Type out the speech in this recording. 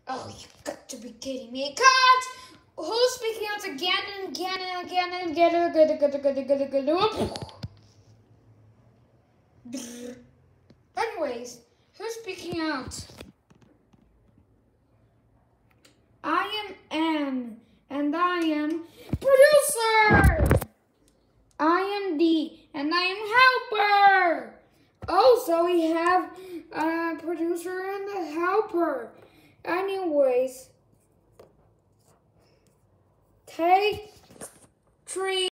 Oh, you got to be kidding me. Cut! Who's speaking out again and again and again and again and again? Anyways, who's speaking out? I am M, and I am producer. I am D, and I am helper. Also, we have a producer and a helper. Anyways, take 3.